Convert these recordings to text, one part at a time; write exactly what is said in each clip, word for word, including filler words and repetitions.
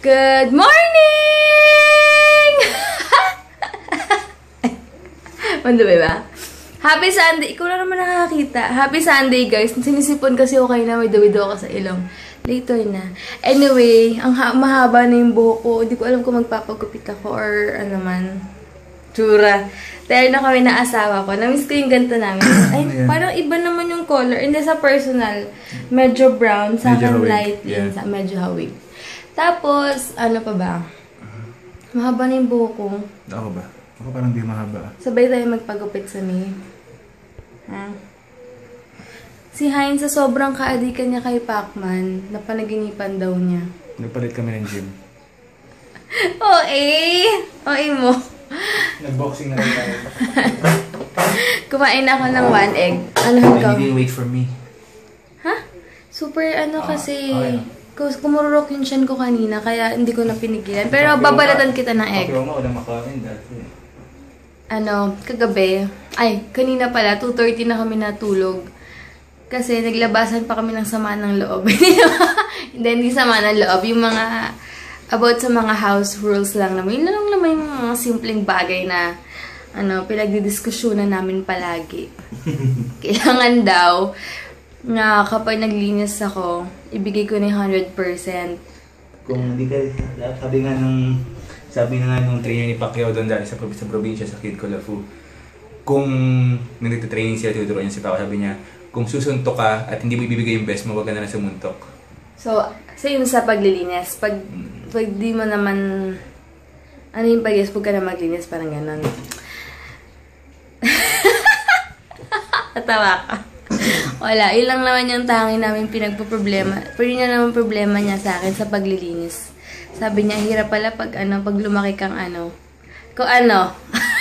Good morning! Mando ba? Happy Sunday! Ikaw na naman nakakita. Happy Sunday, guys. Sinisipon kasi ako kayo na may dawido ako sa ilong. Later na. Anyway, ang mahaba na yung buhok ko. Hindi ko alam kung magpapagupit ako or ano man. Tsura. Dahil na kami na asawa ko. Namiss ko yung ganito namin. Ay, yeah. Parang iba naman yung color. Hindi sa personal. Medyo brown. Sa akin light. Yeah. Sa medyo hawig. Tapos, ano pa ba? Mahaba na yung buhok ko. Ako ba? Ako parang di mahaba. Sabay tayo magpagupit sa May. Ha? Si Heinz, sa sobrang kaadikan niya kay Pacman, napanaginipan daw niya. Nagpalit kami ng gym. O eh! O eh mo. Nag-boxing na rin tayo. Kumain ako ng one egg. Ano ikaw? He didn't wait for me. Ha? Super ano kasi... Okay. Kumururok yung tiyan ko kanina, kaya hindi ko na pinigilan. Pero babalatan kita ng egg. Okay, wala makain dati. Ano, kagabi. Ay, kanina pala, two thirty na kami natulog. Kasi naglabasan pa kami ng sama ng loob. Hindi, hindi sama ng loob. Yung mga, about sa mga house rules lang naman. Yun lang naman yung mga simpleng bagay na, ano, pinagdidiskusyonan namin palagi. Kailangan daw, na kapag naglinis ako, ibigay ko na yung one hundred percent. Kung hindi ka, sabi nga nung, sabi na nga nung trainer ni Pacquiao doon dahil sa, sa probinsya, sa Kid Colafu, kung nagtitraining siya, tinuturuan niya si Pacquiao, sabi niya, kung susuntok ka at hindi mo ibibigay yung best mo, wag ka na lang sumuntok. So, so yun sa paglilinis. Pag, mm. pag di mo naman, ano yung pag-yes, huwag ka na maglinis, parang gano'n. Natawa ka. Wala, ilang naman yung tangi namin pinagpo-problema. Pero yun na naman problema niya sa akin sa paglilinis. Sabi niya, hirap pala pag ano, pag lumaki kang ano. Kung ano.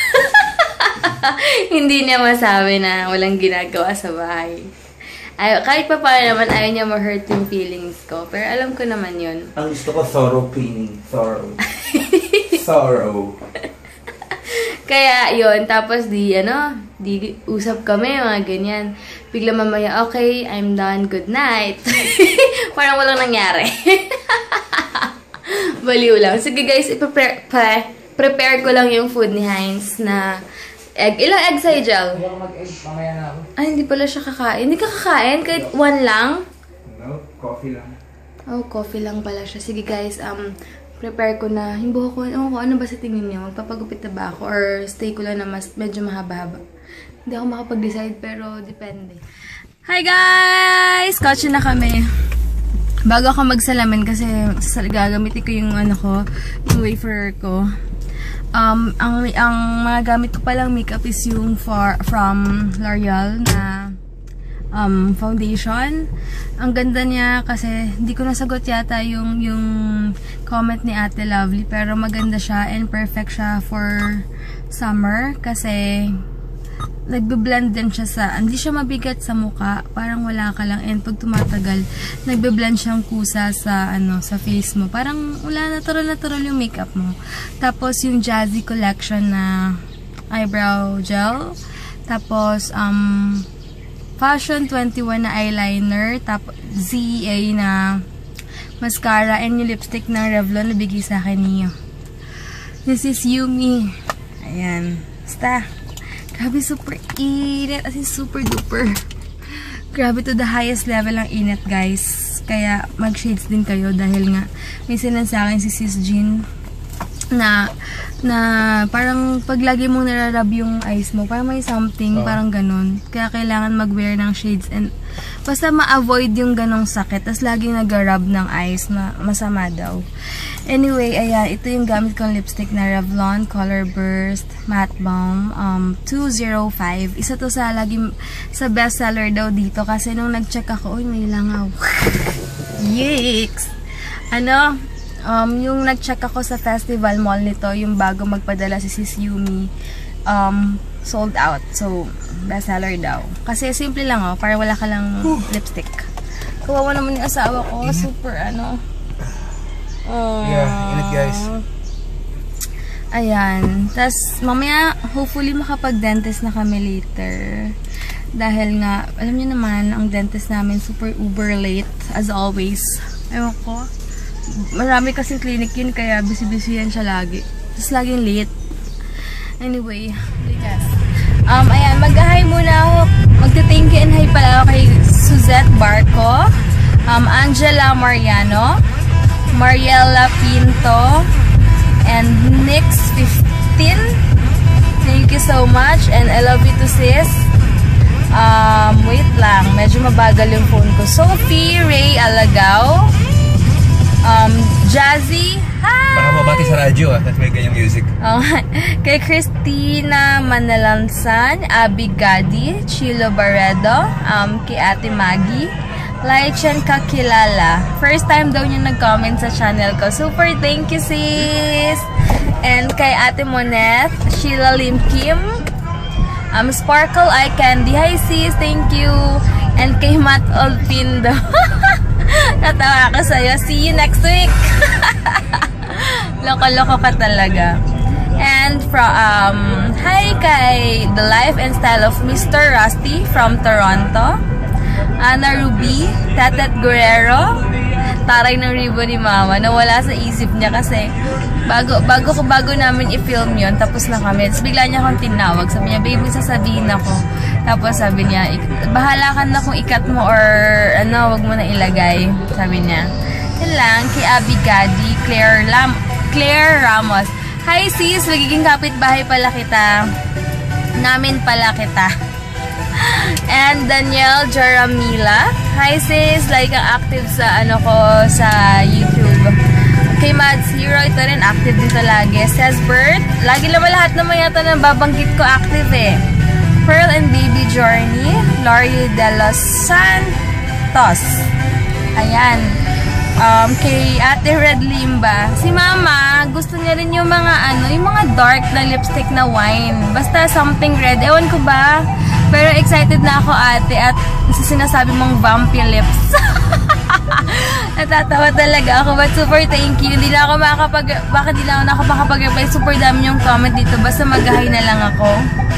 Hindi niya masabi na walang ginagawa sa bahay. Ay, kahit pa paano naman, ayaw niya ma-hurt yung feelings ko. Pero alam ko naman yun. Ang gusto ko, thorough cleaning. Thorough. Thorough. Kaya, yun. Tapos, di, ano, di usap kami, mga ganyan. Bigla mamaya, okay, I'm done, good night. Parang walang nangyari. Baliw lang. Sige guys, i-prepare pre prepare ko lang yung food ni Heinz na egg. Ilang egg sa'yo, Jel? Hindi ako mag-egg, mamaya na ako. Ay, hindi pala siya kakain. Hindi ka kakain? Kahit one lang? No, coffee lang. Oh, coffee lang pala siya. Sige guys, um, prepare ko na. Yung buhok ko, ewan ko, ano ba sa tingin niyo? Magpapagupit na ba ako? Or stay ko lang na mas, medyo mahaba-haba? Hindi ako makapag-decide, pero depende. Hi guys! Kotse na kami. Bago ako magsalamin kasi gagamitin ko yung ano ko, yung wafer ko. Um, ang, ang mga gamit ko palang makeup is yung for, from L'Oreal na um, foundation. Ang ganda niya kasi hindi ko nasagot yata yung, yung comment ni Ate Lovely, pero maganda siya and perfect siya for summer kasi nagbe-blend din siya sa, hindi siya mabigat sa mukha, parang wala ka lang, and pag tumatagal, nagbe-blend siyang kusa sa, ano, sa face mo. Parang wala, natural-natural yung makeup mo. Tapos, yung Jazzy Collection na eyebrow gel. Tapos, um, Fashion twenty-one na eyeliner. Tapos, Z A na mascara, and yung lipstick ng Revlon na bigay sa akin niyo. This is Yumi. Ayan. Basta. Grabe, super init. As in, super duper. Grabe, to the highest level ang init, guys. Kaya, mag-shades din kayo dahil nga, may sinan sa akin si Sis Jean na, na parang pag lagi mong nararab yung eyes mo, parang may something, oh. Parang ganun. Kaya kailangan mag-wear ng shades and basta ma-avoid yung ganong sakit. Tapos laging nag-rub ng eyes na masama daw. Anyway, ayan, ito yung gamit kong lipstick na Revlon Color Burst Matte Balm um, two oh five. Isa to sa laging sa bestseller daw dito kasi nung nag-check ako, uy, may langaw. Yikes! Ano, um, yung nag-check ako sa festival mall nito, yung bago magpadala si Sis Yumi, um, sold out. So, bestseller daw. Kasi simple lang, oh, para wala ka lang lipstick. Kawawa naman yung asawa ko, super ano. Uh, yeah, init guys. Ayan. Tapos, mamaya, hopefully makapag-dentist na kami later. Dahil nga, alam niyo naman, ang dentist namin super uber late, as always. Ewan ko. marami kasing clinic yun, kaya busy-busy yan siya lagi. Tapos laging late. Anyway, guys. Um, ayan, mag-hi muna ako. Magte-thank you and hi pala ako kay Suzette Barco, um, Angela Mariano, Mariela Pinto, and Nix fifteen. Thank you so much and I love you to sis. Um, wait lang, medyo mabagal yung phone ko. Sophie Ray Alagao, um, Jazzy, hi! Baka mabati sa radyo ah, kasi may ganyang music. Oh, kay Christina Manalansan, Abby Gadi, Chilo Barredo, um, kay Ate Maggie, Laichen Kakilala. First time daw niya nag-comment sa channel ko. Super, thank you sis! And kay Ate Moneth, Sheila Lim Kim, um, Sparkle Eye Candy, hi sis, thank you! And kay Matt Olpindo, natawa ako sa'yo, see you next week! Loko-loko ka talaga. And from, um, hi kay The Life and Style of Mister Rusty from Toronto, Ana Ruby, Tatat Guerrero, taray ng ribbon ni Mama, nawala sa isip niya kasi bago bago ko bago namin i-film yon, tapos na kami. Tapos bigla niya akong tinawag. Sabi niya, baby, sasabihin ako. Tapos sabi niya, bahala ka na kung ikat mo or ano, wag mo na ilagay. Sabi niya. Yan lang, kay Abby Gadi, Claire, Lam Claire Ramos. Hi sis, magiging kapitbahay pala kita. Namin pala kita. And Danielle Jaramila. Hi sis, like ang active sa ano ko sa YouTube. Kay Mad Zero, ito rin active din lagi. Says Bert, lagi naman lahat naman yata ng babanggit ko active eh. Pearl and Baby Journey, Lori de los Santos. Ayan. Um, kay Ate Red Limba. Si Mama, gusto niya rin yung mga ano, yung mga dark na lipstick na wine. Basta something red. Ewan ko ba? Pero excited na ako ate at sa sinasabi mong vampy lips. Natatawa talaga ako, but super thank you. Hindi na ako makakapag, baka di na ako makapag-reply. Super dami yung comment dito. Basta mag-hi na lang ako.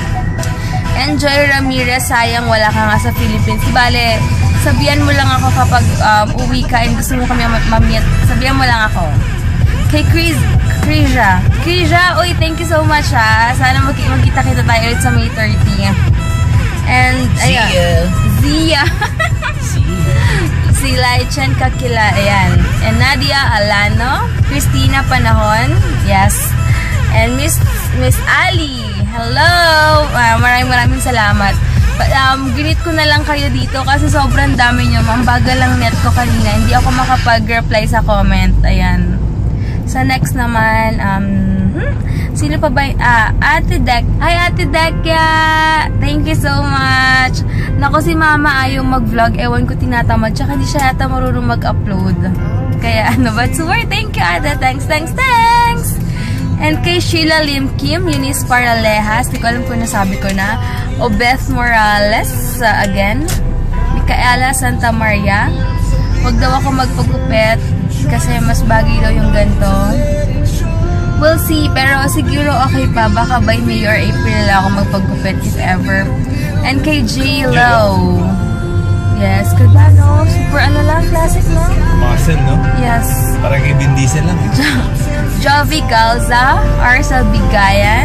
Enjoy Ramirez, sayang wala ka nga sa Philippines. Bale, sabihan mo lang ako kapag um, uwi ka and gusto mo kami mamit. Sabihan mo lang ako. Kay Chris, Krisha. Krisha, uy, thank you so much ha. Sana mag magkita-kita tayo ulit sa May thirtieth. And, ayan. Zia. Zia. Si Laichen Kakila, ayan. And Nadia Alano. Christina Panahon. Yes. And Miss Miss Ali. Hello. Uh, maraming maraming salamat. But, um, ginit ko na lang kayo dito kasi sobrang dami nyo. Mambagal lang net ko kanina. Hindi ako makapag-reply sa comment. Ayan. Sa next naman, um, hmm? Sino pa ba? Ah, Ate Dek. Hi, Ate Dekya! Thank you so much. Nako, si Mama ayaw mag-vlog. Ewan ko tinatamad. Tsaka hindi siya yata marunong mag-upload. Kaya ano ba? Super, thank you, Ate. Thanks, thanks, thanks! And kay Sheila Lim Kim, Eunice Paralejas. Di ko alam kung nasabi ko na. O Beth Morales, uh, again. Micaela Santa Maria. Huwag daw ako magpagupit kasi mas bagay daw yung ganito. We'll see, pero siguro okay pa. Baka by May or April ako magpagkupit if ever. And kay J Lo. Yes, ganda no? Super ano lang, classic no? Muscle, no? Yes. Parang kay Vin Diesel lang. Jovi Galza, Arcel Bigayan.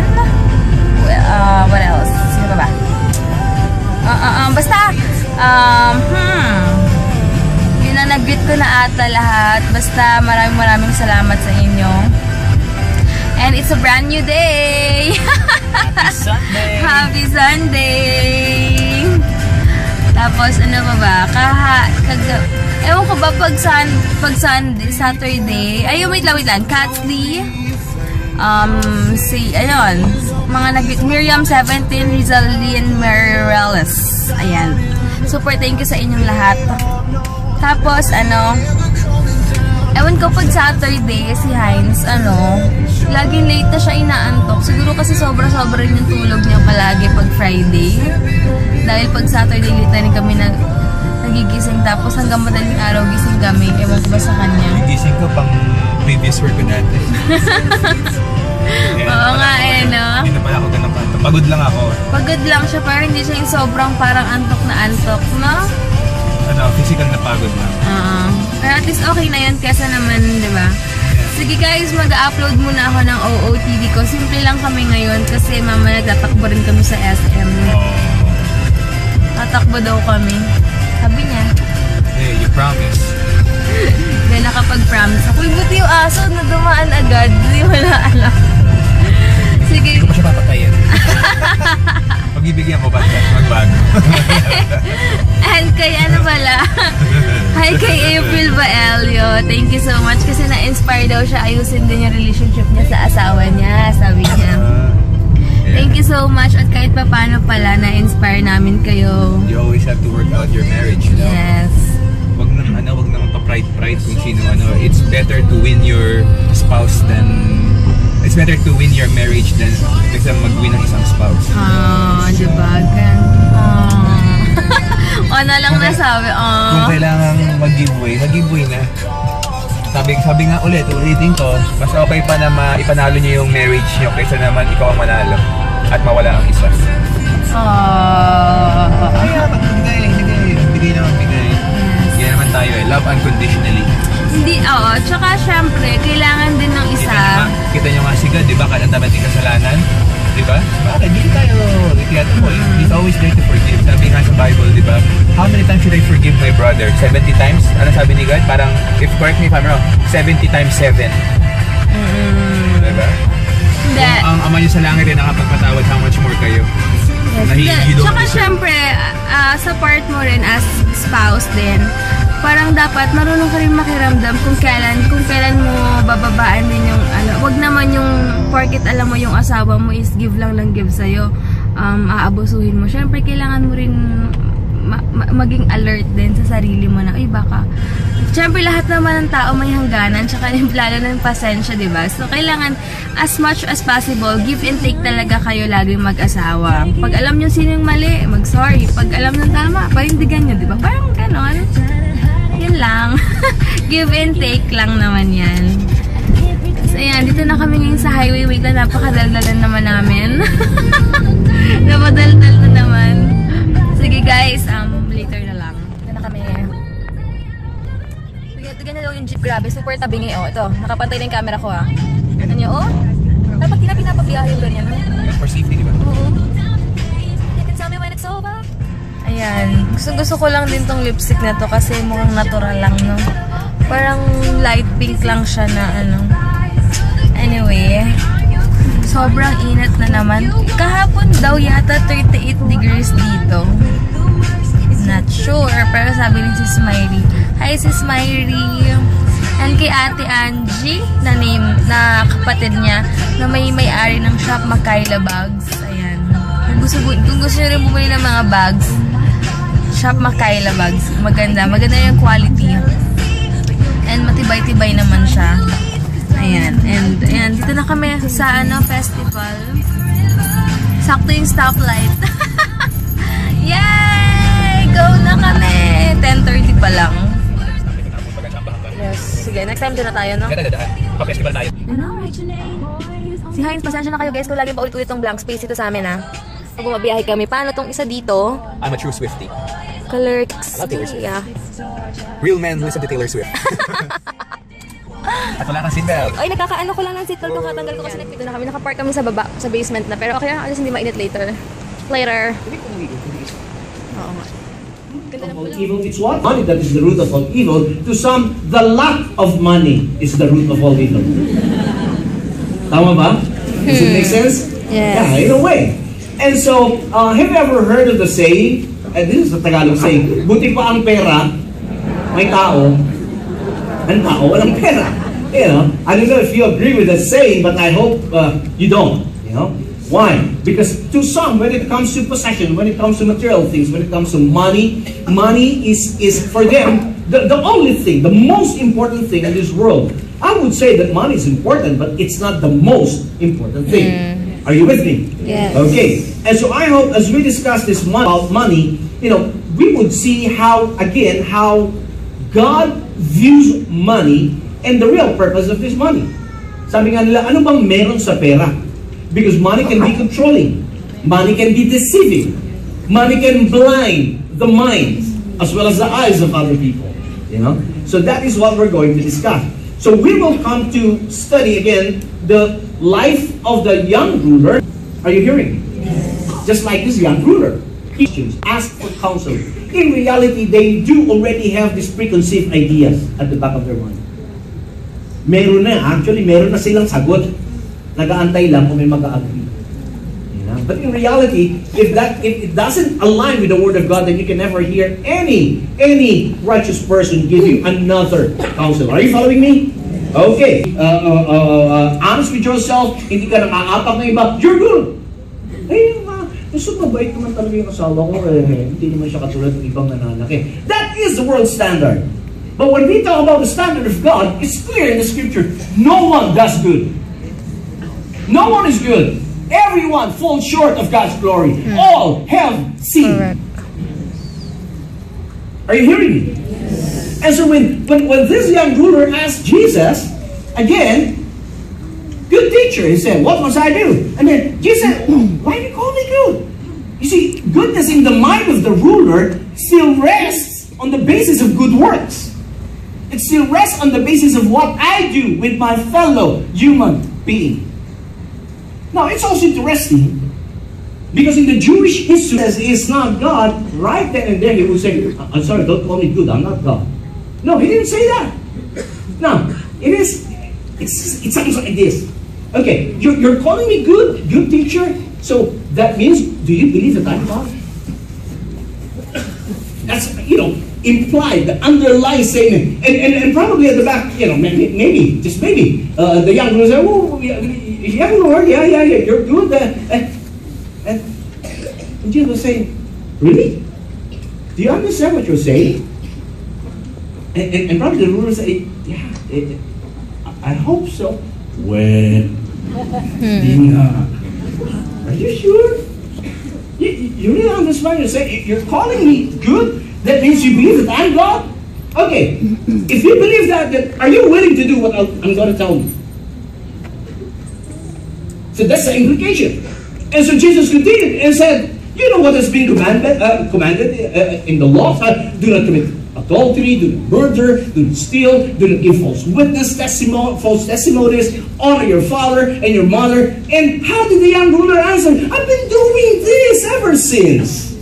Uh, what else? Sino ba ba? Uh, uh, um, basta, um, hmm. Yun na, nag-greet ko na ata lahat. Basta maraming maraming salamat sa inyo. And it's a brand new day! Happy Sunday! Happy Sunday! Tapos ano ba ba? Kaha... Kaga, ewan ko ba pag, sun, pag Sunday, Saturday... Ay, wait lang, wait lang. Katsley. Um, si... Ayun. Mga nag... Miriam seventeen, Rizalyn Marireles. Ayan. Super thank you sa inyong lahat. Tapos, ano... Ewan ko pag Saturday, si Heinz, ano, laging late na siya inaantok. Siguro kasi sobra-sobra yung tulog niya palagi pag Friday. Dahil pag Saturday, late na rin kami nag nagigising. Tapos hanggang madaling araw gising kami. Ewan ko ba sa kanya. Nagigising ko pang previous work ko natin. Yeah, oo nga eh, no? Hindi na pala ako ganun antok. Pagod lang ako. Pagod lang siya, pero hindi siya yung sobrang parang antok na antok, no? ano, physical na pagod na. Oo. Pero at least okay na yun kesa naman, di ba? Sige guys, mag-upload muna ako ng O O T D ko. Simple lang kami ngayon kasi mama nagtatakbo rin kami sa S M. Oh. Tatakbo daw kami. Sabi niya. Hey, you promise. Dahil nakapag-promise ako. Uy, buti yung aso na dumaan agad. Hindi mo na alam. Sige. Hindi ko pa siya papatayin. Pag-ibigyan ko ba siya? Magbago. And kay ano pala? Hi kay April Baelio. Thank you so much kasi na-inspire daw siya ayusin din yung relationship niya sa asawa niya. Sabi niya. Thank you so much at kahit pa paano pala na-inspire namin kayo. You always have to work out your marriage, you know? Yes. Wag naman, ano, wag naman pa-pride-pride kung sino, ano. It's better to win your spouse than... It's better to win your marriage than kaysa mag-win ng isang spouse. Ah, diba? Gan. Oh. O na lang kung nasabi. Oh. Kung kailangan mag-giveaway, mag-giveaway na. Sabi, sabi nga ulit, ulitin ko, mas okay pa na maipanalo niyo yung marriage niyo kaysa naman ikaw ang manalo at mawala ang isa. Oh. Kaya magbigay, bigay, bigay naman, bigay. Yes. Yan naman tayo eh, love unconditionally. Hindi, oo. Tsaka syempre, kailangan din ng isa. Kita nyo nga, kita nyo nga si God, di ba? Kahit ang dami nating kasalanan, di ba? Bakit? Hindi tayo, ikiyat mo, he's always there to forgive. Sabi nga sa Bible, di ba? How many times should I forgive my brother? seventy times? Ano sabi ni God? Parang, if correct me if I'm wrong, seventy times seven. Mm-hmm. Di ba? Hindi. Kung ang ama nyo sa langit ay nakapagpatawad, how much more kayo? Yes. Na he, you don't Tsaka deserve. syempre, uh, sa part mo rin as spouse din, parang dapat marunong ka rin makiramdam kung kailan, kung kailan mo bababaan din yung, ano, wag naman yung, porket alam mo yung asawa mo is give lang lang give sa'yo, um, aabusuhin mo. Syempre, kailangan mo rin ma ma maging alert din sa sarili mo na, uy, baka, syempre, lahat naman ng tao may hangganan, tsaka lalo na yung pasensya, diba? So, kailangan, as much as possible, give and take talaga kayo laging mag-asawa. Pag alam nyo sino yung mali, mag-sorry. Pag alam nyo tama, parindigan nyo, diba? Parang ganon. Yun lang. Give and take lang naman yan. So, ayan. Dito na kami ngayon sa highway. Wait lang, napakadaldalan naman namin. Napadaldal na naman. Sige guys, um, later na lang. Dito na kami. Sige, ito ganyan daw yung jeep. Grabe, super tabingi. Oh, ito. Nakapantay na yung camera ko ah. Ano nyo? Oh? Dapat di na pinapabiyahe yung ganyan. For safety, di ba? Oo. You can tell me when it's over. Ayan. Gusto, gusto ko lang din tong lipstick na to kasi mukhang natural lang, no? Parang light pink lang siya na ano. Anyway, sobrang init na naman. Kahapon daw yata thirty-eight degrees dito. Not sure, pero sabi ni Sis Myri. Hi Sis Myri! And kay Ate Angie, na name, na kapatid niya, na may may-ari ng shop Makayla Bags. Ayan. Kung gusto, kung gusto nyo rin bumili ng mga bags, shop Makayla Bags. Maganda. Maganda yung quality. And matibay-tibay naman siya. Ayan. And ayan, dito na kami sa ano festival. Sakto yung stoplight. Yay! Go na kami! ten thirty pa lang. Yes. Sige, next time doon na tayo, no? Pa-festival tayo. Si Heinz, pasensya na kayo guys kung lagi paulit-ulit tong blank space ito sa amin, ha? Pag bumabiyahe kami. Paano tong isa dito? I'm a true Swiftie. Clerks. I love Taylor Swift. Yeah. Real men listen to Taylor Swift. At wala kang seatbelt. Ay, nagkakaano ko lang ng seatbelt ko. Katanggal ko kasi nagpito na kami. Nakapark kami sa baba, sa basement na. Pero okay lang, alas hindi mainit later. Later. Oo nga. All evil, it's what? Money that is the root of all evil. To some, the lack of money is the root of all evil. Tama ba? Does it make sense? Yes. Yeah, in a way. And so, uh, have you ever heard of the saying, and this is the Tagalog saying, buti pa ang pera, may tao, ang tao walang pera. You know, I don't know if you agree with that saying, but I hope uh, you don't. You know? Why? Because to some, when it comes to possession, when it comes to material things, when it comes to money, money is, is for them, the, the only thing, the most important thing in this world. I would say that money is important, but it's not the most important thing. Mm. Are you with me? Yes. Okay. And so I hope as we discuss this mo- about money, you know, we would see how, again, how God views money and the real purpose of this money. Sabi nga nila, ano bang meron sa pera? Because money can be controlling. Money can be deceiving. Money can blind the mind. as well as the eyes of other people. You know? So that is what we're going to discuss. So we will come to study again the life of the young ruler. Are you hearing me? Yes. Just like this young ruler. Christians ask for counsel. In reality, they do already have these preconceived ideas at the back of their mind. Meron na, actually, meron na silang sagot. Nag-aantay lang kung may mag-agree. But in reality, if that if it doesn't align with the Word of God, then you can never hear any any righteous person give you another counsel. Are you following me? Okay. Uh, uh, uh, uh, honest with yourself, hindi ka nakaapak ng iba, you're good. Hey, uh, gusto mabait naman talaga yung asawa ko, eh, hindi naman siya katulad ng ibang nananaki. That is the world standard. But when we talk about the standard of God, it's clear in the Scripture, no one does good. No one is good. Everyone falls short of God's glory. Hmm. All have sinned. Correct. Are you hearing me? Yes. And so when, when, when this young ruler asked Jesus, again, good teacher, he said, what must I do? And then Jesus said, why do you call me good? You see, goodness in the mind of the ruler still rests on the basis of good works. It still rests on the basis of what I do with my fellow human being. Now, it's also interesting because in the Jewish history, says it's not God, right then and there he would say, I'm sorry, don't call me good, I'm not God. No, he didn't say that. Now, it is, it's, it sounds like this. Okay, you're, you're calling me good, good teacher, so that means, do you believe that I'm God? That's, you know, implied, the underlying statement. And, and, and probably at the back, you know, maybe, maybe just maybe, uh, the young will say, oh, yeah, yeah, Lord, yeah, yeah, yeah, you're good. Uh, and, and, and Jesus was saying, really? Do you understand what you're saying? And, and, and probably the ruler would say, yeah, it, I hope so. Well, are you sure? You, you really understand what you're saying? You're calling me good? That means you believe that I'm God? Okay, if you believe that, then are you willing to do what I'm going to tell you? So that's the implication. And so Jesus continued and said, you know what has been commanded, uh, commanded uh, in the law? Uh, do not commit adultery, do not murder, do not steal, do not give false witness, testimony, false testimonies, honor your father and your mother. And how did the young ruler answer? I've been doing this ever since.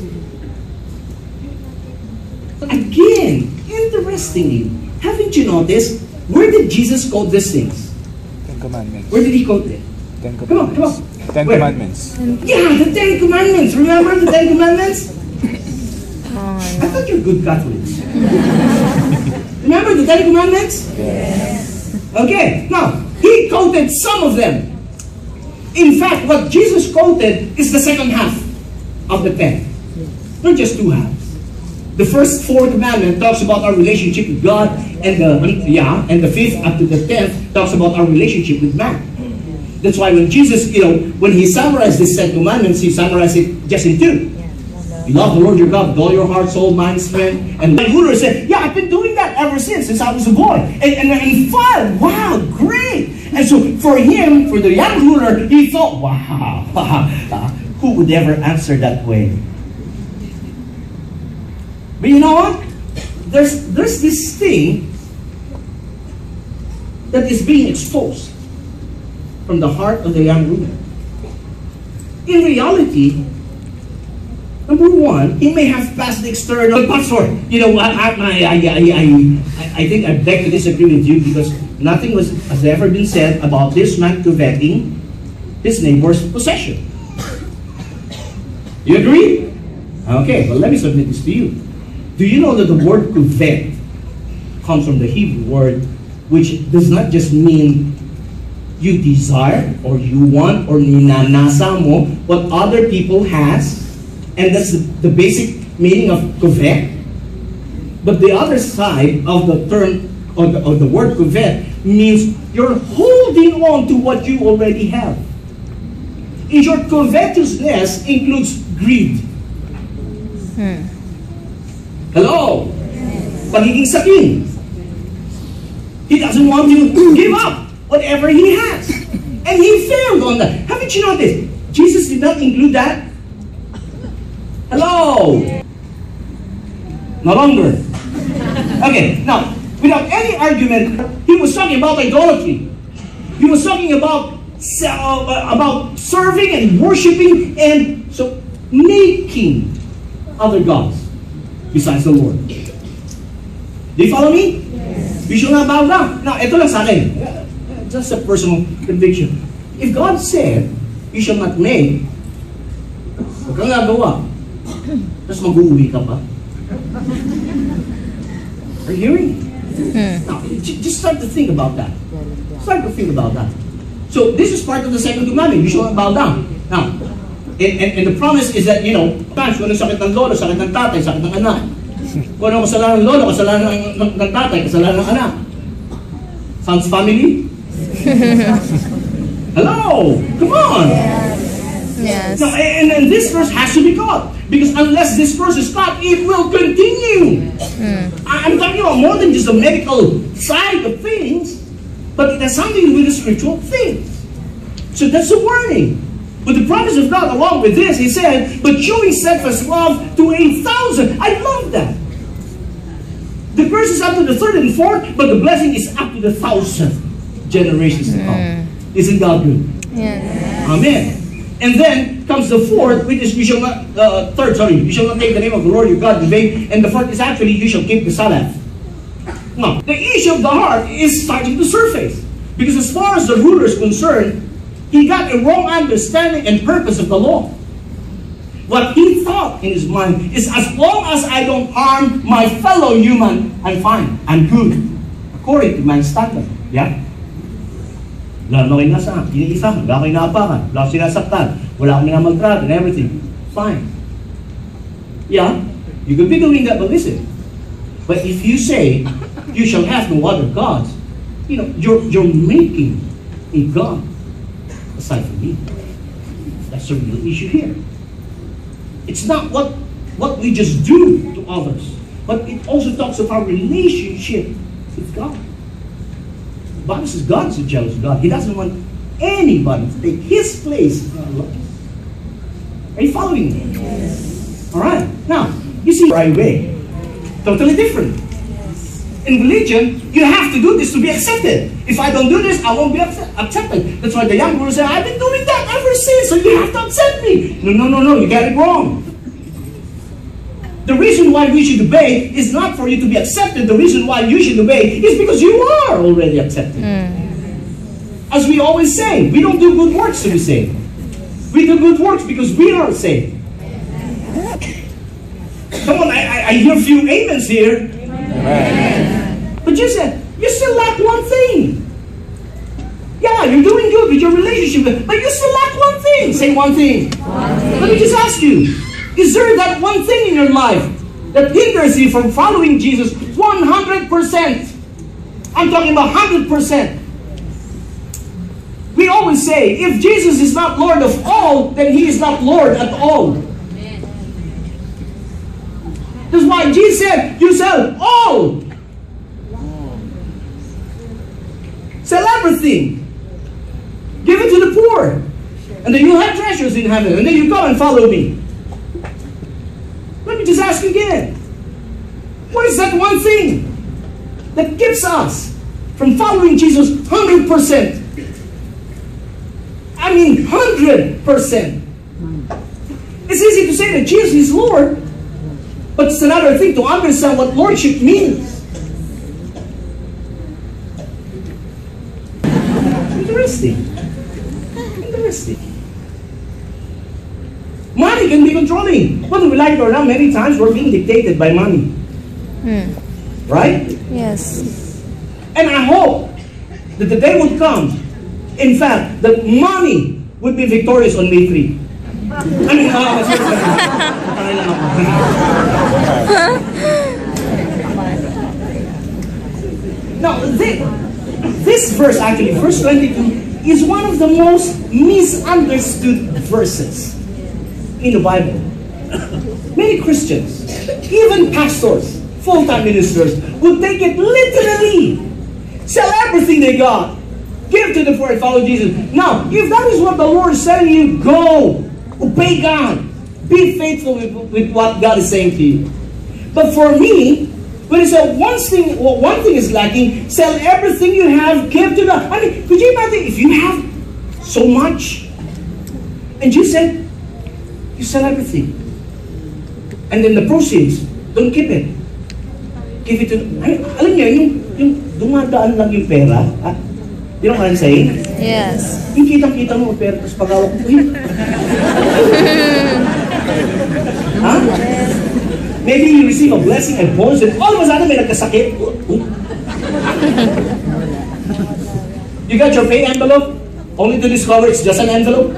Again, interestingly, haven't you noticed, where did Jesus quote these things? Ten Commandments. Where did he quote it? Ten Come on, come on. Ten Where? Commandments. Yeah, the Ten Commandments. Remember the Ten Commandments? I thought you were good Catholics. Remember the Ten Commandments? Yes. Okay, now, he quoted some of them. In fact, what Jesus quoted is the second half of the ten. Not just two halves. The first four commandment talks about our relationship with God, and the yeah, and the fifth up to the tenth talks about our relationship with man. That's why when Jesus, you know, when he summarized these ten commandments, he summarized it just in two. You love the Lord your God with all your heart, soul, mind, strength. And the ruler said, yeah, I've been doing that ever since, since I was a boy. And, and, and fun, wow, great. And so for him, for the young ruler, he thought, wow, who would ever answer that way? But you know what? There's, there's this thing that is being exposed from the heart of the young ruler. In reality, number one, he may have passed the external pastor. You know, I, I, I, I, I, I think I beg to disagree with you because nothing was, has ever been said about this man coveting his neighbor's possession. You agree? Okay, well, let me submit this to you. Do you know that the word covet comes from the Hebrew word, which does not just mean you desire or you want or ninanasa mo what other people has, and that's the, the basic meaning of covet. But the other side of the term, of the, of the word covet, means you're holding on to what you already have. In short, covetousness includes greed. Hmm. Hello? Pagiging sakin. He doesn't want to give up whatever he has. And he failed on that. Haven't you noticed? Jesus did not include that. Hello? No longer. Okay, now, without any argument, he was talking about idolatry. He was talking about, uh, about serving and worshiping and so making other gods besides the Lord. Do you follow me? Yes. You shall not bow down. Now, ito lang sa akin. Just a personal conviction. If God said, you shall not make, huwag kang gagawa. Tapos mag-uuwi ka pa. Are you hearing? Hmm. Now, just start to think about that. Start to think about that. So, this is part of the second commandment. You shall not bow down. Now, and, and, and the promise is that, you know, times kung ano sakit ng lolo, sakit ng tatay, sakit ng anak. Kung ano kasalanan ng lolo, kasalanan ng, ng, ng tatay, kasalanan ng anak. Sounds family? Hello! Come on! Yes. Now, and, and this verse has to be caught. Because unless this verse is caught, it will continue. Mm. I'm talking about more than just the medical side of things, but it has something to do with the spiritual things. So that's a warning. But the promise of God, along with this, he said, but showing steadfast love to a thousand. I love that. The curse is up to the third and fourth, but the blessing is up to the thousand generations to come. Mm. Isn't God good? Yes. Amen. And then comes the fourth, which is you shall not, uh, third, sorry, you shall not take the name of the Lord your God in vain. And the fourth is actually you shall keep the Sabbath. Now, the issue of the heart is starting to surface. Because as far as the ruler is concerned, he got a wrong understanding and purpose of the law. What he thought in his mind is as long as I don't harm my fellow human, I'm fine, I'm good. According to man's standard. Yeah? Wala na kayo nasa, iniisa, wala kayo naapakan, wala kayo sinasaktan, wala kayo namaltrato and everything. Fine. Yeah, you could be doing that, but listen. But if you say, you shall have no other gods, you know, you're, you're making a God aside from me. That's the real issue here. It's not what, what we just do to others, but it also talks of our relationship with God. The Bible says God is a jealous God. He doesn't want anybody to take His place in our lives. Are you following me? Yes. All right. Now, you see right away. Totally different. In religion, you have to do this to be accepted. If I don't do this, I won't be accepted. That's why the young guru said, I've been doing that ever since, so you have to accept me. No, no, no, no, you got it wrong. The reason why we should obey is not for you to be accepted. The reason why you should obey is because you are already accepted. Mm. As we always say, we don't do good works to be saved. We do good works because we are saved. Come on, I, I, I hear a few amens here. Amen. But you said, you still lack one thing. Yeah, you're doing good with your relationship, but you still lack one thing. Say one thing. One thing. Let me just ask you, is there that one thing in your life that hinders you from following Jesus one hundred percent? I'm talking about one hundred percent. We always say, if Jesus is not Lord of all, then He is not Lord at all. That's why Jesus said, you sell all. Sell everything. Give it to the poor. And then you'll have treasures in heaven. And then you come and follow me. Let me just ask again. What is that one thing that keeps us from following Jesus one hundred percent? I mean one hundred percent. It's easy to say that Jesus is Lord, but it's another thing to understand what Lordship means. Interesting. Interesting. Money can be controlling. Whether we like it or not, many times we're being dictated by money. Hmm. Right? Yes. And I hope that the day would come, in fact, that money would be victorious on May third. I mean, uh, now, this, this verse actually, verse twenty-two, is one of the most misunderstood verses in the Bible. Many Christians, even pastors, full-time ministers, would take it literally. Sell everything they got. Give to the poor and follow Jesus. Now, if that is what the Lord is telling you, go. Obey God. Be faithful with, with what God is saying to you. But for me, when it's a one thing, well, one thing is lacking, sell everything you have, give to the. I mean, could you imagine if you have so much, and you said you sell everything, and then the proceeds, don't keep it. Give it to. I mean, alam niyo, yung yung dumadaan lang yung pera. Ah, you know what I'm saying? Yes. Yung kitang-kita mo, pera, tapos pag-awak mo, uy. Huh? Maybe you receive a blessing and bonus, and all of a sudden may nagkasakit. You got your pay envelope, only to discover it's just an envelope.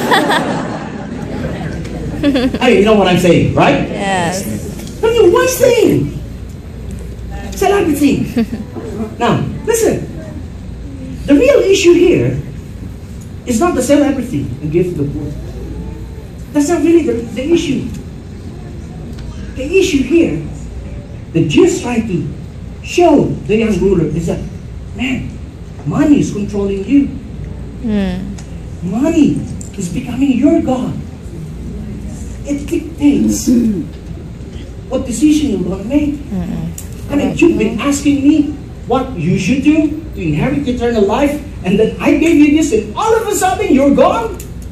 Hey, you know what I'm saying, right? Yes. But you one thing. Sell everything. Now, listen. The real issue here is not to sell everything and give to the poor. That's not really the, the issue. The issue here that Jesus trying to show the young ruler is that, man, money is controlling you. Mm. Money is becoming your God. It dictates what decision you're going to make. Mm. I mean, you've been asking me what you should do to inherit eternal life, and then I gave you this, and all of a sudden you're gone.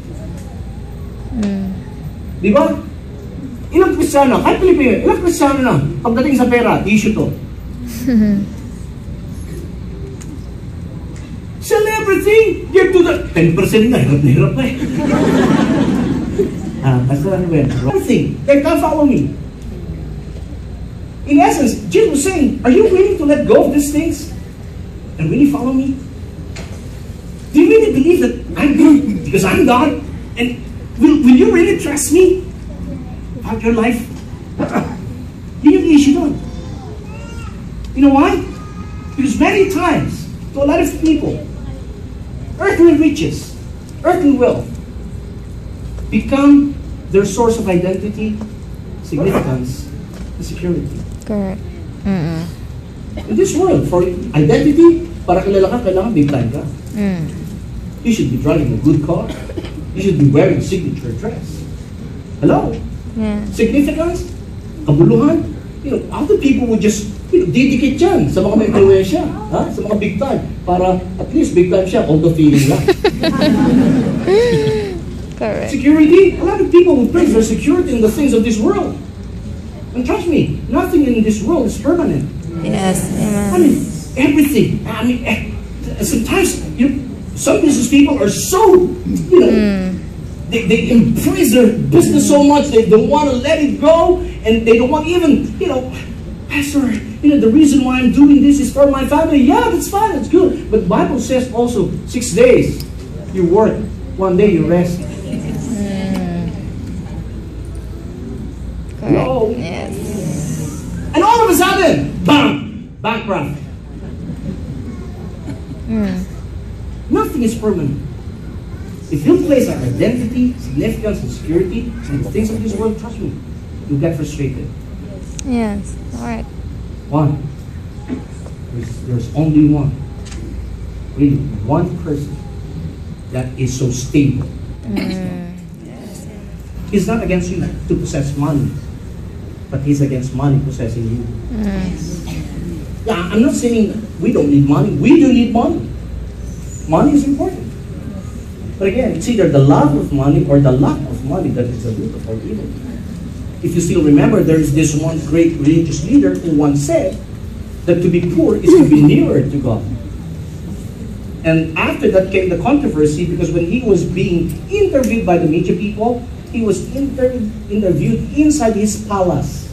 Mm. Di ba? Ilang Kristiyano, kahit Pilipino, ilang Kristiyano na, pagdating sa pera, issue to. Sell everything, give to the ten percent na, hirap na hirap pa eh. Ah, that's what I meant. Everything, they can't follow me. In essence, Jesus was saying, are you willing to let go of these things and really follow me? Do you really believe that I'm good because I'm God? And will, will you really trust me about your life? Yun yung issue doon. You know why? Because many times, to a lot of people, earthly riches, earthly wealth, become their source of identity, significance, and security. Correct. Mm-mm. In this world, for identity, para kilala ka, kailangan big time ka. Mm. You should be driving a good car. You should be wearing signature dress. Hello? Yeah. Significance? Kabuluhan? You know, other people would just, you know, dedicate yan sa mga may influensya, ha? Sa mga big time. Para at least big time siya, although feeling lang. Correct. Security? A lot of people would place their security in the things of this world. And trust me, nothing in this world is permanent. Yes. Amen. I mean, everything. I mean, eh, sometimes, you know, some business people are so, you know, Mm. they, they embrace their business so much, they don't want to let it go, and they don't want even, you know, Pastor, you know, the reason why I'm doing this is for my family. Yeah, that's fine, that's good. But the Bible says also, six days you work, one day you rest. Mm. Correct. No. Yes. And all of a sudden, bam, bankrupt. Mm. Nothing is permanent. If you place our identity, significance, and security in the things of this world, trust me, you'll get frustrated. Yes. All right. One. There's, there's only one. Really, one person that is so stable. Mm. He's not against you to possess money, but he's against money possessing you. Mm. Yeah, I'm not saying we don't need money. We do need money. Money is important. But again, it's either the love of money or the lack of money that is the root of all evil. If you still remember, there is this one great religious leader who once said that to be poor is to be nearer to God. And after that came the controversy, because when he was being interviewed by the media people, he was inter interviewed inside his palace.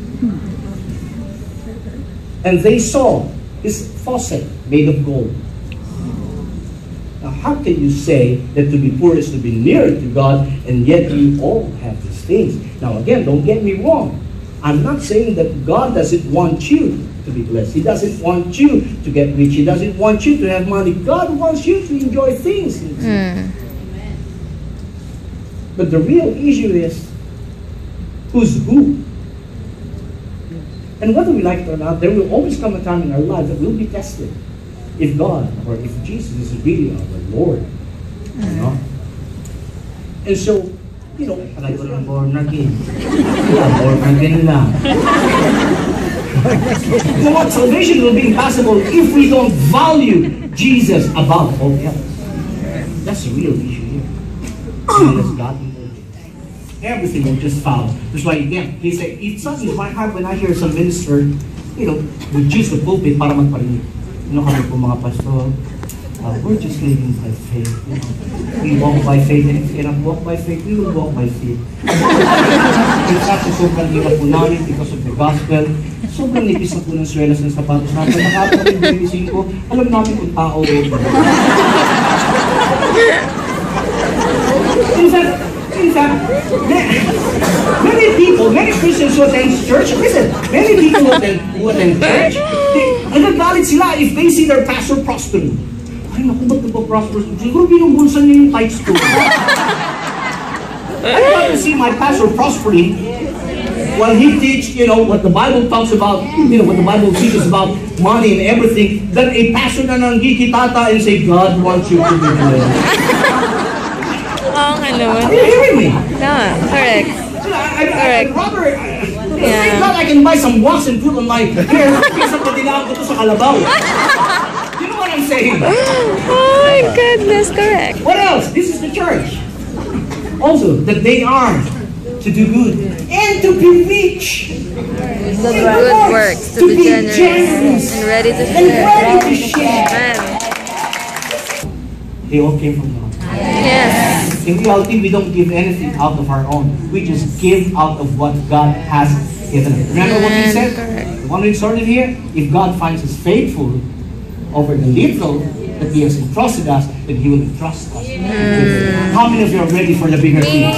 And they saw his faucet made of gold. Now, how can you say that to be poor is to be nearer to God, and yet you all have these things? Now, again, don't get me wrong. I'm not saying that God doesn't want you to be blessed. He doesn't want you to get rich. He doesn't want you to have money. God wants you to enjoy things. Mm. But the real issue is, who's who? And whether we like it or not, there will always come a time in our life that we'll be tested. If God, or if Jesus is really our Lord. You know? And so, You know, tagal ko lang born again. Yeah, born again lang. You know what? Salvation will be impossible if we don't value Jesus above all else. That's the real issue here. Jesus God. Everything will just follow. That's why, again, he said, it touches my heart when I hear some minister, you know, would use the pulpit para magparinig. You know, kami po mga pastor, uh, we're just living by faith. You know, we walk by faith, and if we cannot walk by faith, we will walk by faith. In fact, sobrang hirap po namin because of the gospel. Sobrang nipis na po ng swelas ng sapatos natin. Nakapag yung twenty-five ko, alam namin kung tao. In fact, in fact, many people, many Christians who attend church, listen, many people who attend, who attend church, ang nagalit sila if they see their pastor prospering. Ay, naku, ba't na prosper? Siguro binubulsan niya yung tithes ko. I'd rather see my pastor prospering while he teach, you know, what the Bible talks about, you know, what the Bible teaches about money and everything, than a pastor na nanggikitata and say, God wants you to be good. Oo nga naman. Are you hearing me? No, correct. I, I, Correct. I'd rather, Yeah. thank God I can buy some wax and put on my hair kaysa padilaan ko to sa kalabaw. You know what I'm saying? Oh my goodness, correct. What else? This is the church. Also, that they are to do good and to be rich. The good works, to be generous and ready to and share. ready to share. Amen. They all came from God. Yes. In reality, we don't give anything out of our own. We just give out of what God has given us. Remember what he said? The one who started here? If God finds us faithful over the little that he has entrusted us, then he will entrust us. Mm. How many of you are ready for the bigger things?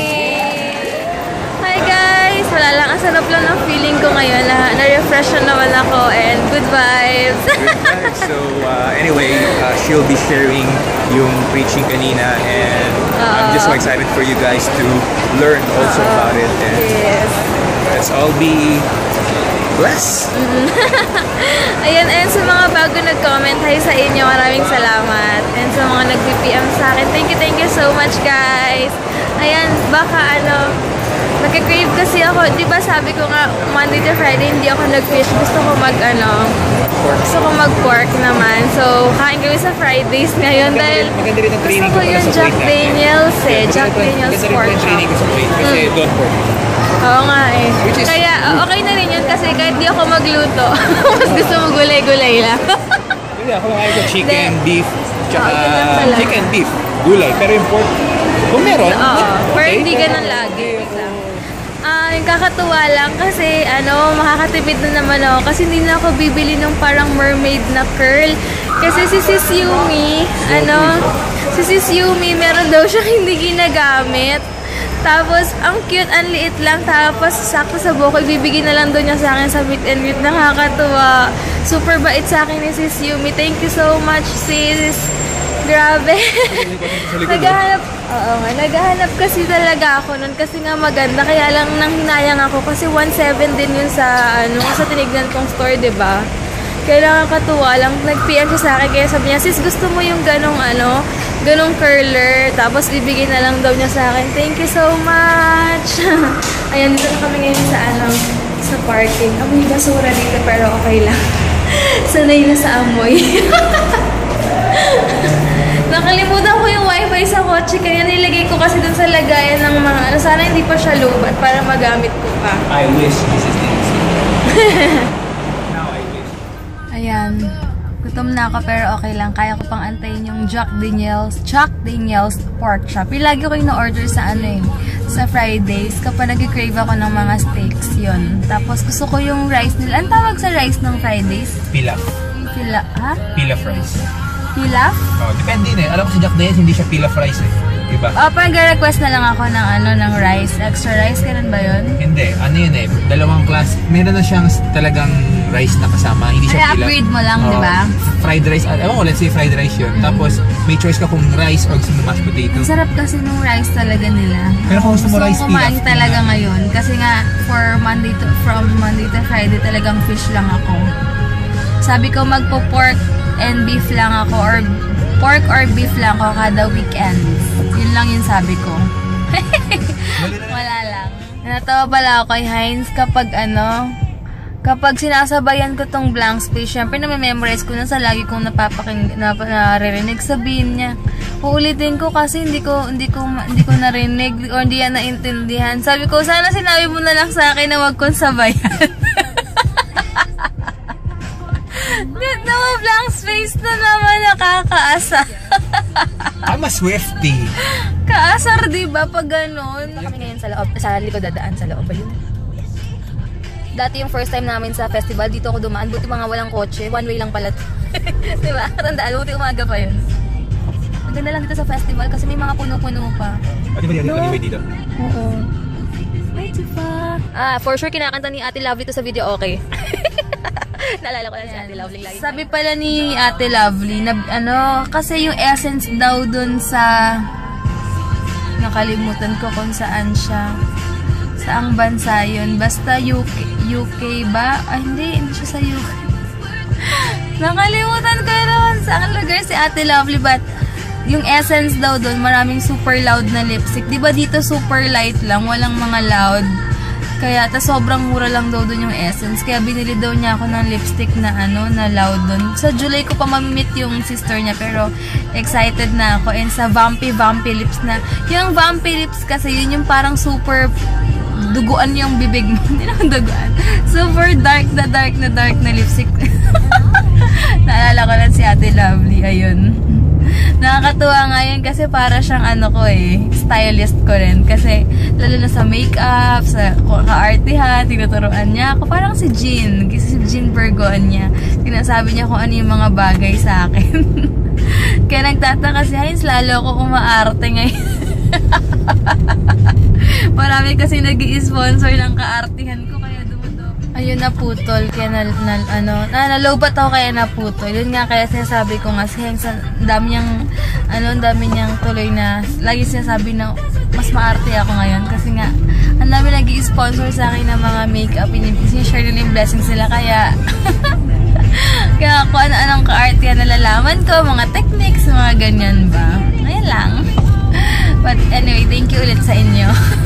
Hi guys! Wala lang, ang sarap lang ng feeling ko ngayon. Na- Na-refresh na naman ako and good vibes. Good vibes. So uh, anyway, uh, she'll be sharing yung preaching kanina, and I'm just so excited for you guys to learn also about it, and Yes. let's all be blessed. Ayan, and sa mga bago nag-comment, hi sa inyo, maraming salamat. And sa mga nag-P M sa akin, thank you, thank you so much guys. Ayan, baka ano, nagka-crave kasi ako, di ba sabi ko nga, Monday to Friday hindi ako nag-fish, gusto ko mag ano, gusto ko mag-pork naman. So, kain kami sa Fridays ngayon dahil gusto ko yung Jack Daniels eh, Jack Daniels pork chop. Kasi don't work. Oo nga eh. Kaya okay na rin yun kasi kahit di ako magluto, mas gusto mo gulay-gulay lang. Kasi ako lang ko chicken, Then, beef, tsaka oh, yun lang talaga. chicken, beef, gulay. Pero yung pork, kung meron, Oo, pero okay. hindi ganun lagi. Wait lang. Ah, yung kakatuwa lang kasi ano, makakatipid na naman ako kasi hindi na ako bibili ng parang mermaid na curl. Kasi si Sis Yumi, ano, si Sis Yumi, meron daw siyang hindi ginagamit. Tapos, ang cute, ang liit lang. Tapos, sakto sa buko, ibibigay na lang doon niya sa akin sa meet and greet. Nakakatuwa. Super bait sa akin ni Sis Yumi. Thank you so much, sis. Grabe. Naghahanap, oo nga, naghahanap kasi talaga ako nun kasi nga maganda. Kaya lang nang hinayang ako kasi one seven din yun sa, ano, sa tinignan kong store, diba? Kaya lang katuwa lang, nag-P M siya sa akin, kaya sabi niya, sis, gusto mo yung ganong, ano, ganong curler, tapos bibigyan na lang daw niya sa akin. Thank you so much! Ayan, dito na kami ngayon sa, ano, sa parking. Amoy basura dito, pero okay lang. Sanay na sa amoy. Nakalimutan ko yung wifi sa kotse, kaya nilagay ko kasi dun sa lagayan ng mga, ano, sana hindi pa siya lubat para magamit ko pa. I wish this is Nancy. Ayan. Gutom na ako pero okay lang. Kaya ko pang antayin yung Jack Daniels, Jack Daniels pork chop. Yung lagi ko yung na-order sa ano eh, sa Fridays. Kapag nag-crave ako ng mga steaks, yun. Tapos gusto ko yung rice nila. Ang tawag sa rice ng Fridays? Pilaf. Pila, ha? Pilaf rice. Pilaf? Oh, depende na eh. Alam ko si Jack Daniels hindi siya pilaf rice eh. Diba? O, pag request na lang ako ng ano, ng rice. Extra rice, ganun ba yun? Hindi. Ano yun eh. Dalawang class. Meron na siyang talagang rice na kasama. Hindi siya Ay, pilaf. upgrade mo lang, Oo. di ba? Fried rice. Ewan ko, let's say fried rice yun. Mm. Tapos, may choice ka kung rice or gusto mo mashed potato. Ang sarap kasi nung rice talaga nila. Pero kung gusto mo rice Gusto ko kumain pilaf, talaga ngayon. Kasi nga, for Monday to, from Monday to Friday, talagang fish lang ako. Sabi ko, magpo-pork and beef lang ako, or pork or beef lang ako kada weekend. Yun lang yung sabi ko. Wala lang. Natawa pala ako kay Heinz kapag ano, kapag sinasabayan ko tong blank space, syempre na-memorize ko na sa lagi kong napapaking, na, naririnig, sabihin niya. Uulitin ko kasi hindi ko hindi ko hindi ko narinig o hindi yan naintindihan. Sabi ko, sana sinabi mo na lang sa akin na wag kong sabayan. Dito mo blank space na naman, nakakaasa. I'm a Swiftie. Kaasar, di ba? Pag ganun. Kami ngayon sa loob, sa likod dadaan sa loob ba yun? Dati yung first time namin sa festival, dito ako dumaan. Buti mga walang kotse, one way lang pala. Di ba? Tandaan, buti umaga pa yun. Ang ganda lang dito sa festival kasi may mga puno-puno pa. Ate ba yung no? Dito? Oo. Way too far. Ah, for sure kinakanta ni Ate Lovely to sa video, okay. Naalala ko lang si Ate Lovely lagi. Sabi pala ni Ate Lovely na ano, kasi yung essence daw dun sa nakalimutan ko kung saan siya. Saang bansa yun? Basta U K, U K ba? Ah, hindi, hindi siya sa U K. Nakalimutan ko naman saang lugar si Ate Lovely, but yung essence daw dun, maraming super loud na lipstick. Diba dito super light lang, walang mga loud. Kaya, ta sobrang mura lang daw dun yung essence. Kaya binili daw niya ako ng lipstick na ano, na loud dun. Sa July ko pa mamimit yung sister niya, pero excited na ako. And sa Vampy Vampy Lips na, yung Vampy Lips kasi yun yung parang super duguan yung bibig mo. Hindi naman duguan. Super dark na dark na dark na lipstick. Naalala ko lang si Ate Lovely. Ayun. Nakakatuwa nga yun kasi para siyang ano ko eh, stylist ko rin. Kasi lalo na sa makeup, sa ka-artihan, tinuturuan niya ako. Parang si Jean, si Jean Bergonia. Sinasabi niya kung ano yung mga bagay sa akin. Kaya nagtataka si Heinz, lalo ako umaarte ngayon. Marami kasi nag-i-sponsor ng ka-artihan ko, kaya dumudok. Ayun, naputol. Kaya na, na ano, na, nalobat ako kaya naputol. Yun nga, kaya sinasabi ko nga, si Heinz, dami niyang, ano, dami niyang tuloy na, lagi sinasabi na, mas maarte ako ngayon. Kasi nga, ang dami nag-i-sponsor sa akin ng mga makeup. Sinishare nila yung blessings nila, kaya, kaya kung ano-anong ka-artihan nalalaman ko, mga techniques, mga ganyan ba. Ayun lang. But anyway, thank you ulit sa inyo.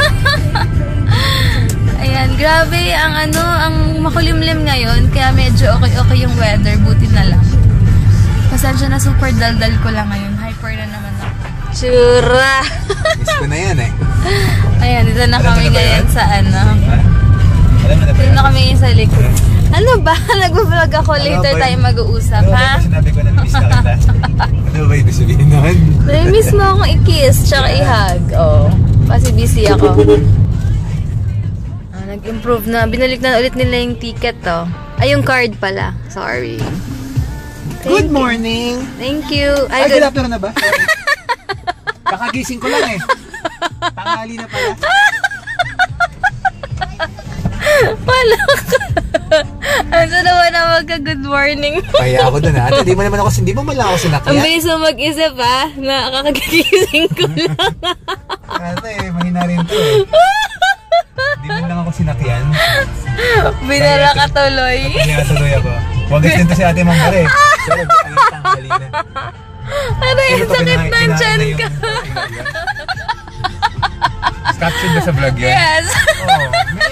Ayan, grabe ang ano, ang makulimlim ngayon, kaya medyo okay-okay yung weather, buti na lang. Pasensya na, super daldal ko lang ngayon. Hyper na naman ako. Tsura! Miss ko na yan eh. Ayan, dito na Alam kami na ba ngayon yan? sa ano. Ha? Alam mo na ba Dito yan? na kami ngayon sa likod. Ano ba? Nag-vlog ako, later Ano ba tayo yun? mag-uusap, Ano ba ha? yung sinabi ko na miss na kita? Ano ba yung sabihin naman? Nami-miss mo akong i-kiss, tsaka i-hug. Oh, kasi busy ako. Ah, nag-improve na. Binalik na ulit nila yung ticket, to. Ay, yung card pala. Sorry. Good morning! Thank you. Ay, Ay, good good. afternoon na ba? Kakagising ko lang eh. Tanghali na pala. Wala ka. Ano naman na magka-good morning? Kaya ako dun ha. Ate, di mo naman ako, hindi mo man lang ako Ang sinakyan. bilis mo mag-isip, ha? Nakakagising ko lang. Ate, mahina rin to eh. Hindi mo lang ako sinakyan. Binara ka tuloy. Pinatuloy ako. Wagas din to si Ate Mangare. Pero ano tanghali na. Ano yung sakit ng tiyan ka? Captured ba sa vlog yun? Yes. Oh, man.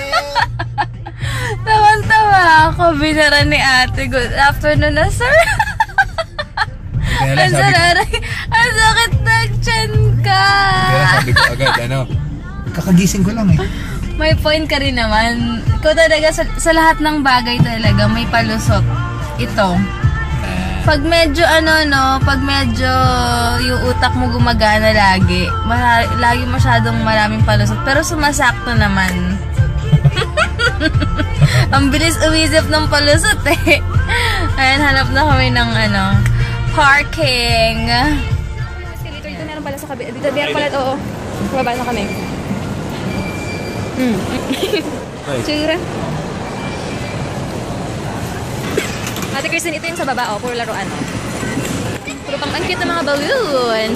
Tawan-tawa ako. Binara ni ate. Good afternoon na, sir. Kaya lang Ang sabi ko, sararay. Ang sakit ng tiyan ka. kaya lang sabi ko agad, ano, kakagising ko lang eh. May point ka rin naman. Ikaw talaga, sa, sa lahat ng bagay talaga, may palusot. Ito. Pag medyo ano no, pag medyo yung utak mo gumagana lagi, ma- lagi masyadong maraming palusot. Pero sumasakto naman. Ang bilis umisip ng palusot eh. Ayan, hanap na kami ng ano, parking. Escalator dito, meron pala sa kabila. Dito, meron pala, oo. Baba na kami. Mm. Tsura. Ate Kristen, ito yung sa baba, oh. Puro laruan, oh. Puro pang ang cute ng mga balloons.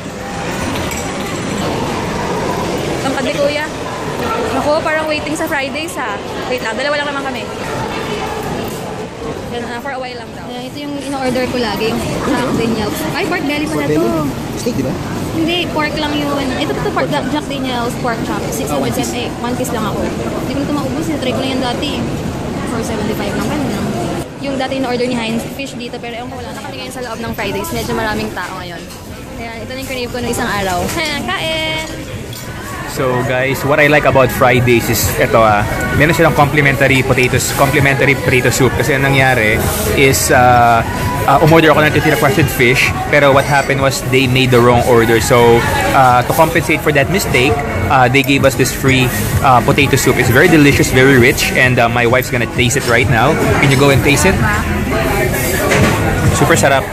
Tangkad ni Kuya. Ako, parang waiting sa Fridays, ha. Wait lang, dalawa lang naman kami. Yan, uh, for a while lang daw. Uh, ito yung in-order ko lagi, yung sa Daniel. Ay, pork belly pala to. Steak, di ba? Hindi, pork lang yun. Ito ito pork, Jack Daniel's pork chop. six hundred eh, one piece lang ako. Hindi ko na ito maubos. Try ko na yan dati. four seventy-five lang. Ganun lang. Yung dati na-order ni Heinz, fish dito. Pero ewan ko wala na kami ngayon sa loob ng Fridays. Medyo maraming tao ngayon. Ayan, ito na yung crave ko ng isang araw. Kain! So guys, what I like about Fridays is ito ah, meron silang complimentary potatoes, complimentary potato soup. Kasi ang nangyari is uh, uh, umorder ako ng titira crusted fish, pero what happened was they made the wrong order. So uh, to compensate for that mistake, uh, they gave us this free uh, potato soup. It's very delicious, very rich, and uh, my wife's gonna taste it right now. Can you go and taste it? Super sarap.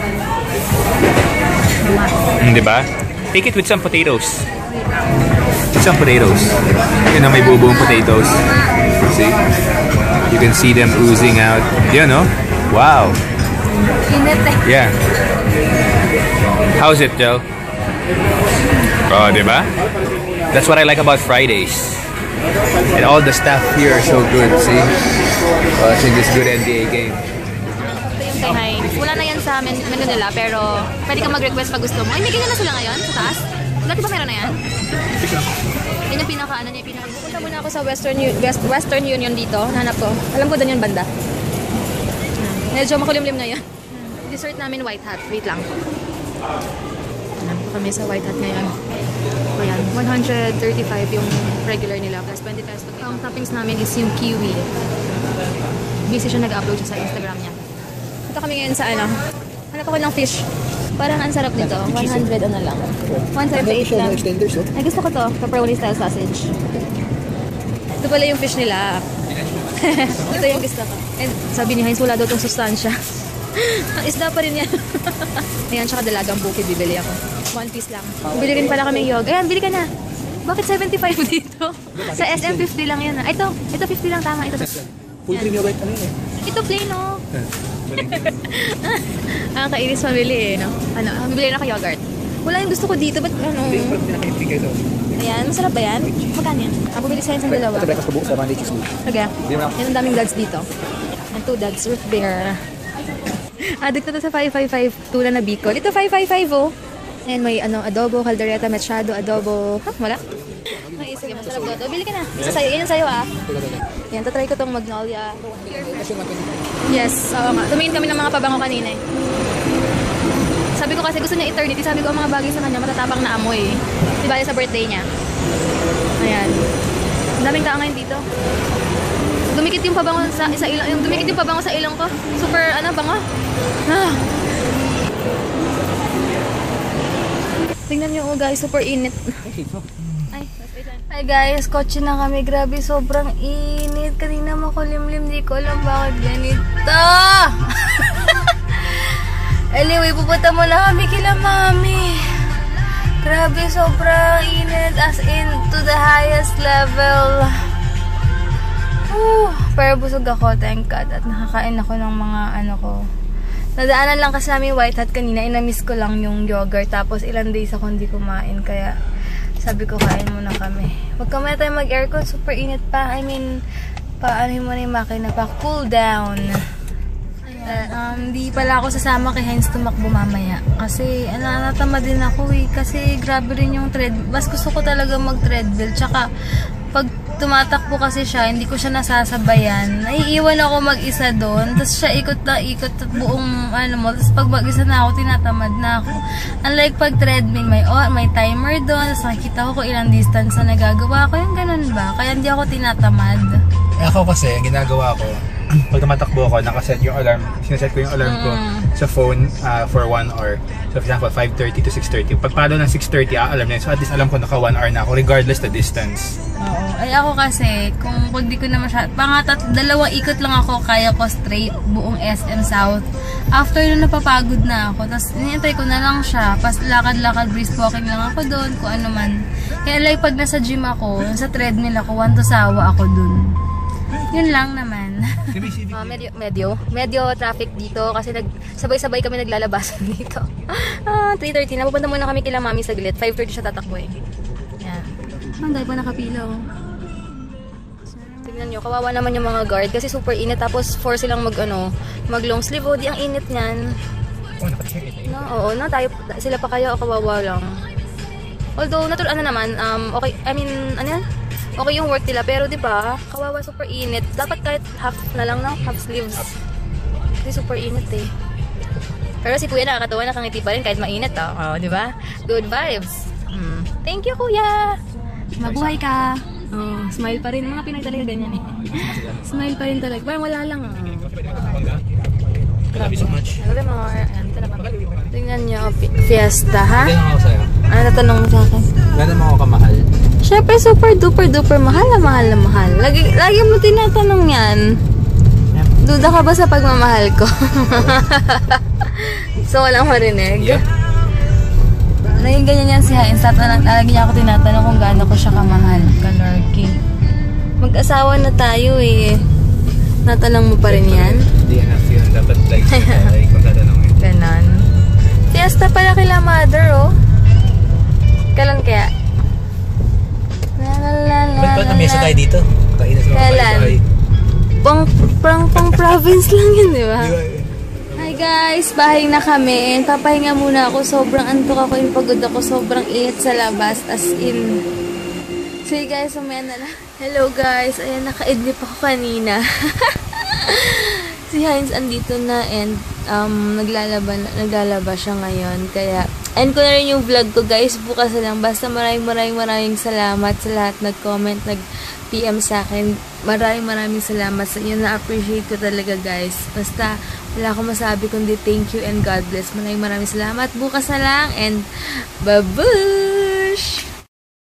Mm, diba? Take it with some potatoes. Some potatoes. Yun na may bubuong potatoes. See? You can see them oozing out. Yun, no? Wow. Yeah. How's it, Joe? Oh, diba? That's what I like about Fridays. And all the staff here are so good, see? Watching this good N B A game. Ito yung kay Heinz. Wala na yan sa menu nila, pero pwede ka mag-request pag gusto mo. Ay, may ganyan na sila ngayon sa taas? Dati ba meron na yan? Yan yung pinaka, ano niya, pinaka. Pupunta muna ako sa Western, West, Western Union dito. Hanap ko. Alam ko doon yung banda. Medyo makulimlim na yan. Dessert namin white hat. Wait lang. Hanap ko kami sa white hat ngayon. Ayan, one hundred thirty-five yung regular nila. Plus twenty pesos. Ang toppings namin is yung kiwi. Busy siya, nag-upload siya sa Instagram niya. Ito kami ngayon sa ano. Hanap ako ng fish. Parang ang sarap nito. one hundred ano lang. one seventy-eight lang. Ay, gusto ko to. Pepperoni style sausage. Ito pala yung fish nila. Ito yung gusto ko. And sabi ni Heinz, wala daw itong sustansya. Ang isda pa rin yan. Ayan, tsaka dalagang bukid bibili ako. One piece lang. Bili rin pala kami yog. Ayan, bili ka na. Bakit seventy-five dito? Sa S M fifty lang yan. Ay, ito. Ito fifty lang. Tama. Ito. Full cream yogurt ano yun eh? Ito plain, oh. Ang kainis mamili eh, no? Ano, bibili na ako yogurt. Wala yung gusto ko dito, ba't ano? Ayan, masarap ba yan? Magkano yan? Ako bili sa isang dalawa. Ito breakfast po sa Monday Tuesday. Okay. Yan ang daming dads dito. And two dads, root beer. Ah, dito to sa five five five, tula na Bicol. Ito five five five, oh. And may ano, adobo, caldereta, machado, adobo. Ha? Wala? Ay, sige, masarap daw. Bili ka na. Isa sa'yo. Yan yung sa'yo, ah. Yan, tatry ko tong Magnolia. Yes, oo nga. Tumingin kami ng mga pabango kanina eh. Sabi ko kasi gusto niya eternity. Sabi ko ang mga bagay sa kanya matatapang na amoy. Diba sa birthday niya? Ayan. Ang daming tao ngayon dito. Dumikit yung pabango sa, sa ilong. Yung dumikit yung pabango sa ilong ko. Super, ano, bango. Ah. Tingnan niyo, oh guys, super init. Ay, Hi guys, kotse na kami. Grabe, sobrang init. Kanina makulimlim, di ko alam bakit ganito. Anyway, pupunta muna kami kila mami. Grabe, sobrang init. As in, to the highest level. Whew, pero busog ako, thank God. At nakakain ako ng mga ano ko. Nadaanan lang kasi namin white hat kanina. Inamiss ko lang yung yogurt. Tapos ilang days ako hindi kumain. Kaya sabi ko kain muna kami. Huwag kami tayo mag-aircon. Super init pa. I mean, paano mo na yung makina pa. Cool down. Uh, um, di pala ako sasama kay Heinz tumakbo mamaya. Kasi ano, natama din ako eh. Kasi grabe rin yung tread. Mas gusto ko talaga mag-treadmill. Tsaka pag tumatakbo kasi siya, hindi ko siya nasasabayan. Naiiwan ako mag-isa doon. Tapos siya ikot na ikot at buong ano mo. Tapos pag mag-isa na ako, tinatamad na ako. Unlike pag treadmill, may, oh, may timer doon. Tapos nakikita ko kung ilang distance na nagagawa ko. Yung ganun ba? Kaya hindi ako tinatamad. Eh ako kasi, ang ginagawa ko, pag tumatakbo ako, nakaset yung alarm. Sinaset ko yung alarm ko mm. sa phone uh, for one hour. So for example, five thirty to six thirty. Pag palo ng six thirty, a-alarm na yun. So at least alam ko naka one hour na ako, regardless the distance. Oo. Ay ako kasi, kung pag di ko na masyad, pangatat, dalawang ikot lang ako, kaya ko straight buong S M South. After nun, napapagod na ako. Tapos, inintay ko na lang siya. Pas lakad-lakad, brisk walking lang ako doon, kung ano man. Kaya like, pag nasa gym ako, sa treadmill ako, one to sawa ako doon. Yun lang naman. uh, medyo, medyo, medyo traffic dito kasi nag, sabay-sabay kami naglalabasan dito. Ah, three thirty na. Pupunta muna kami kila mami saglit. five thirty siya tatakbo eh. Yan. Ang dahil pa nakapila oh. Tignan nyo, kawawa naman yung mga guard kasi super init. Tapos four silang mag, ano, mag long sleeve. O, di ang init niyan. Oh, nakatikit eh. No, oo, no, tayo, sila pa kayo o kawawa lang. Although, natural, ano naman, um, okay, I mean, ano yan? Okay yung work nila, pero di ba kawawa, super init. Dapat kahit half na lang, no? Half sleeves. Kasi super init eh. Pero si kuya nakakatawa, nakangiti pa rin kahit mainit, oh. Oh, di ba? Good vibes. Hmm. Thank you, kuya! Mabuhay ka! Oh, smile pa rin. Mga Pinay talaga ganyan eh. Smile pa rin talaga. Parang wala lang. Oh. Love you so much. Love you more. Ayan, ito na pa. Tingnan nyo, fiesta, ha? Ganun ako sa'yo. Ano natanong mo sa akin? Gano'n mo ako kamahal? Siyempre, super duper duper mahal na mahal na mahal. Lagi, lagi mo tinatanong yan. Duda ka ba sa pagmamahal ko? So, walang marinig? Yeah. Naging ganyan yan si Hines. Lagi niya ako tinatanong kung gaano ko siya kamahal. Kalorky. Mag-asawa na tayo eh. Natanong mo pa rin yan? Hindi enough yun. Dapat like, like kung tatanungin. Ganon. Fiesta pala kila mother, oh. Kailan kaya? La la la la Ba't ba namesa tayo dito? Kainas mo Kailan? Pang, pang, pang province lang yun, di ba? Hi guys, bahay na kami. Papahinga muna ako. Sobrang antok ako, yung pagod ako. Sobrang init sa labas. As in. Sige guys, umaya na lang. Hello guys. Ayan, naka-idlip ako kanina. Si Hines andito na and um, naglalaba, naglalaba siya ngayon. Kaya, end ko na rin yung vlog ko guys. Bukas na lang. Basta maraming maraming maraming salamat sa lahat nag-comment, nag-P M sa akin. Maraming maraming salamat sa inyo. Na-appreciate ko talaga guys. Basta, wala akong masabi kundi thank you and God bless. Maraming maraming salamat. Bukas na lang and bye-bye!